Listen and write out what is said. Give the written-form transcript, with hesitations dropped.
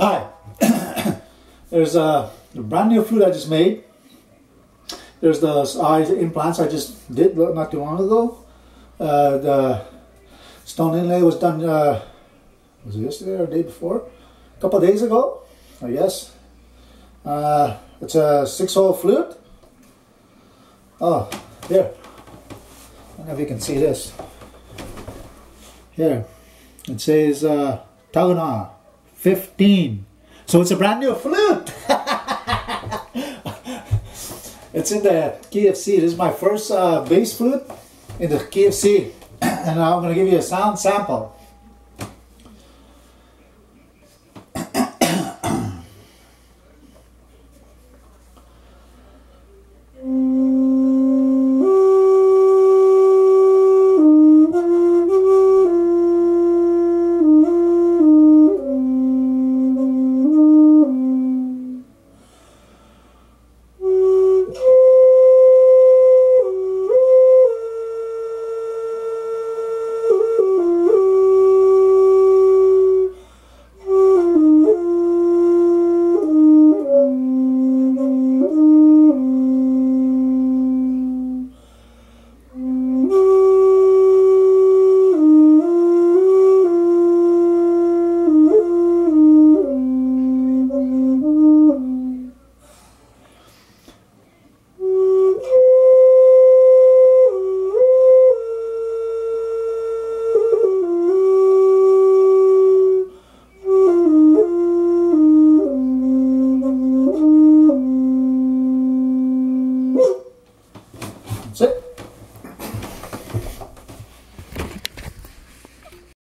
Hi. There's a brand new flute I just made. There's the eye implants I just did not too long ago. The stone inlay was done, was it yesterday or the day before? A couple of days ago, I guess. It's a 6-hole flute. Oh, here. I don't know if you can see this. Here. It says Taguna 15. So it's a brand new flute. It's in the KFC. This is my first bass flute in the KFC. And I'm going to give you a sound sample.